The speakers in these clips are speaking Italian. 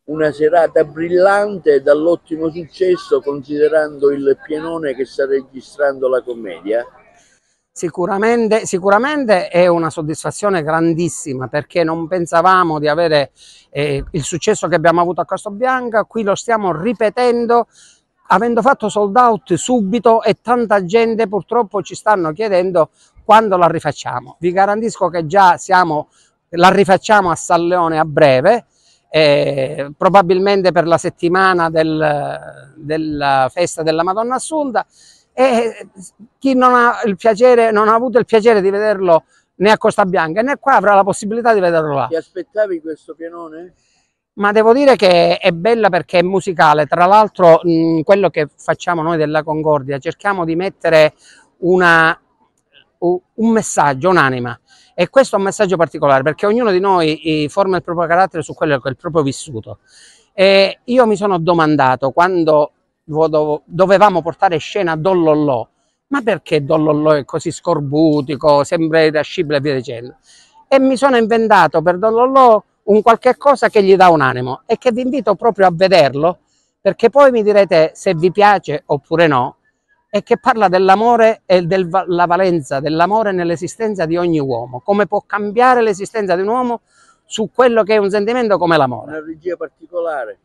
una serata brillante dall'ottimo successo, considerando il pienone che sta registrando la commedia? Sicuramente è una soddisfazione grandissima, perché non pensavamo di avere il successo che abbiamo avuto a Castrobianca. Qui lo stiamo ripetendo, avendo fatto sold out subito, e tanta gente purtroppo ci stanno chiedendo quando la rifacciamo. Vi garantisco che già la rifacciamo a San Leone a breve, probabilmente per la settimana della festa della Madonna Assunta. E chi non ha avuto il piacere di vederlo né a Costa Bianca né qua, avrà la possibilità di vederlo là. Ti aspettavi questo pienone? Ma devo dire che è bella perché è musicale. Tra l'altro, quello che facciamo noi della Concordia, cerchiamo di mettere un messaggio, un'anima, e questo è un messaggio particolare, perché ognuno di noi forma il proprio carattere su quello che è il proprio vissuto. E io mi sono domandato, quando dovevamo portare in scena Don Lollò, ma perché Don Lollò è così scorbutico, sembra irascibile e via dicendo, e mi sono inventato per Don Lollò un qualche cosa che gli dà un animo, e che vi invito proprio a vederlo, perché poi mi direte se vi piace oppure no, e che parla dell'amore e della valenza dell'amore nell'esistenza di ogni uomo, come può cambiare l'esistenza di un uomo su quello che è un sentimento come l'amore. Una regia particolare.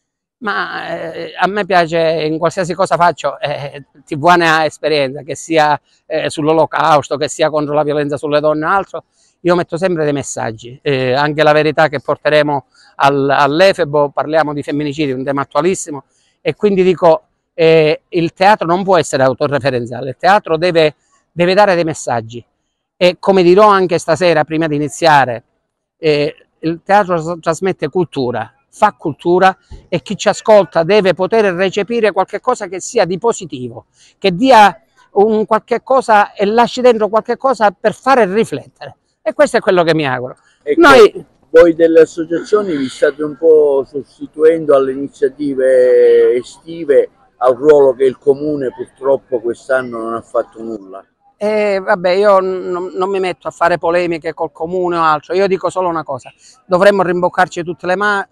Ma a me piace, in qualsiasi cosa faccio, TV ne ha esperienza, che sia sull'olocausto, che sia contro la violenza sulle donne o altro, io metto sempre dei messaggi. Anche La Verità che porteremo all'Efebo, parliamo di femminicidi, un tema attualissimo, e quindi dico, il teatro non può essere autoreferenziale, il teatro deve dare dei messaggi, e come dirò anche stasera prima di iniziare, il teatro trasmette cultura, fa cultura, e chi ci ascolta deve poter recepire qualche cosa che sia di positivo, che dia un qualche cosa e lasci dentro qualche cosa per fare riflettere, e questo è quello che mi auguro. Ecco, voi delle associazioni vi state un po' sostituendo alle iniziative estive, al ruolo che il comune purtroppo quest'anno non ha fatto nulla. Vabbè, io non mi metto a fare polemiche col comune o altro, io dico solo una cosa: dovremmo rimboccarci tutte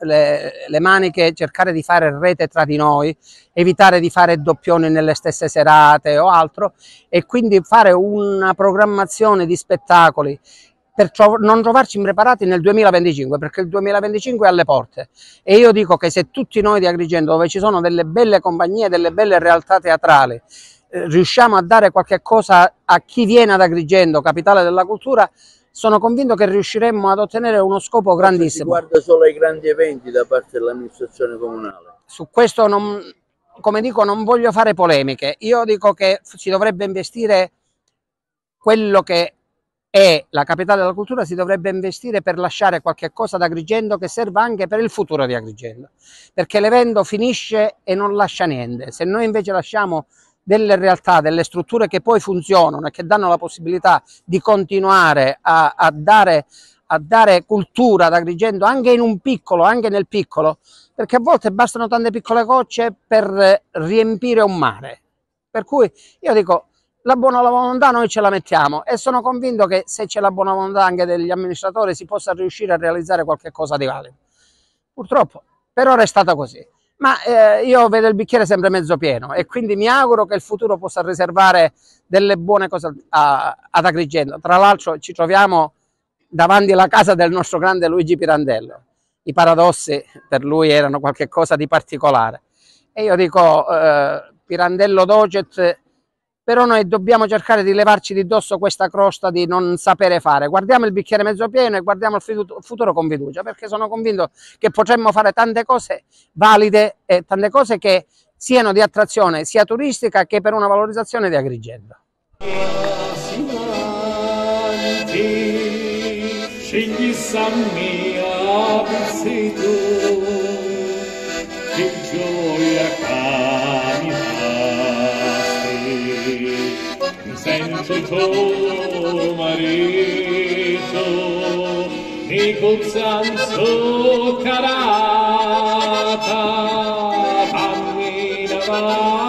le maniche, cercare di fare rete tra di noi, evitare di fare doppioni nelle stesse serate o altro, e quindi fare una programmazione di spettacoli per non trovarci impreparati nel 2025, perché il 2025 è alle porte, e io dico che se tutti noi di Agrigento, dove ci sono delle belle compagnie, delle belle realtà teatrali, riusciamo a dare qualche cosa a chi viene ad Agrigento, capitale della cultura, sono convinto che riusciremmo ad ottenere uno scopo grandissimo. Guarda solo ai grandi eventi da parte dell'amministrazione comunale. Su questo, come dico, non voglio fare polemiche. Io dico che si dovrebbe investire quello che è la capitale della cultura, si dovrebbe investire per lasciare qualche cosa ad Agrigento che serva anche per il futuro di Agrigento, perché l'evento finisce e non lascia niente. Se noi invece lasciamo delle realtà, delle strutture che poi funzionano e che danno la possibilità di continuare a dare cultura ad Agrigento, anche in un piccolo, anche nel piccolo, perché a volte bastano tante piccole gocce per riempire un mare. Per cui io dico, la buona volontà noi ce la mettiamo, e sono convinto che se c'è la buona volontà anche degli amministratori si possa riuscire a realizzare qualche cosa di valido. Purtroppo per ora è stata così. Ma io vedo il bicchiere sempre mezzo pieno, e quindi mi auguro che il futuro possa riservare delle buone cose ad Agrigento. Tra l'altro ci troviamo davanti alla casa del nostro grande Luigi Pirandello. I Paradossi per lui erano qualche cosa di particolare, e io dico, Pirandello docet, però noi dobbiamo cercare di levarci di dosso questa crosta di non sapere fare. Guardiamo il bicchiere mezzo pieno e guardiamo il futuro con fiducia, perché sono convinto che potremmo fare tante cose valide e tante cose che siano di attrazione sia turistica che per una valorizzazione di Agrigento. Sento il tuo marito, mi cuzzanzo carata, cammina